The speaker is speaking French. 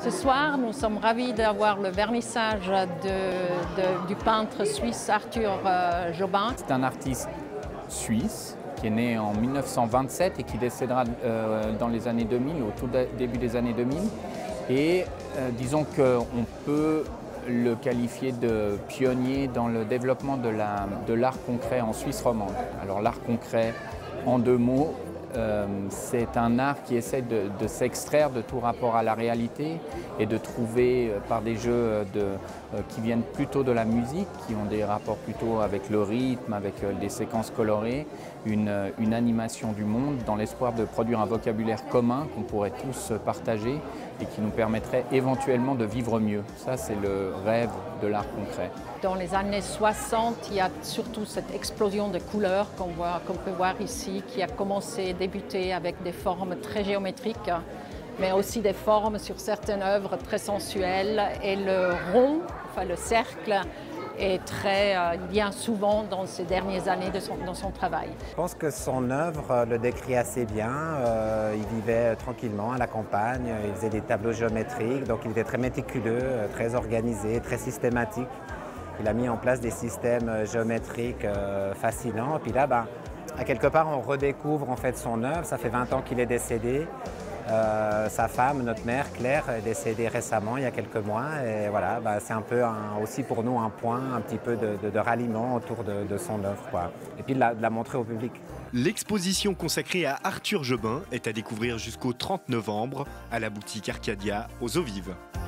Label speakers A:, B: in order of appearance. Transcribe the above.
A: Ce soir, nous sommes ravis d'avoir le vernissage du peintre suisse Arthur Jobin.
B: C'est un artiste suisse qui est né en 1927 et qui décédera dans les années 2000, au tout début des années 2000. Et disons qu'on peut le qualifier de pionnier dans le développement de l'art concret en Suisse romande. Alors l'art concret, en deux mots, c'est un art qui essaie de s'extraire de tout rapport à la réalité et de trouver par des jeux qui viennent plutôt de la musique, qui ont des rapports plutôt avec le rythme, avec des séquences colorées, une animation du monde dans l'espoir de produire un vocabulaire commun qu'on pourrait tous partager et qui nous permettrait éventuellement de vivre mieux. Ça, c'est le rêve de l'art concret.
A: Dans les années 60, il y a surtout cette explosion de couleurs qu'on peut voir ici, qui a débuté avec des formes très géométriques, mais aussi des formes sur certaines œuvres très sensuelles. Et le rond, enfin le cercle, est il vient souvent dans ces dernières années dans son travail.
C: Je pense que son œuvre le décrit assez bien. Il vivait tranquillement à la campagne, il faisait des tableaux géométriques, donc il était très méticuleux, très organisé, très systématique. Il a mis en place des systèmes géométriques fascinants. Et puis là, à quelque part, on redécouvre en fait son œuvre. Ça fait 20 ans qu'il est décédé. Sa femme, notre mère, Claire, est décédée récemment, il y a quelques mois. Et voilà, c'est un peu aussi pour nous un point, un petit peu de ralliement autour de son œuvre, quoi. Et puis de la montrer au public.
D: L'exposition consacrée à Arthur Jobin est à découvrir jusqu'au 30 novembre à la boutique Arcadia aux Eaux Vives.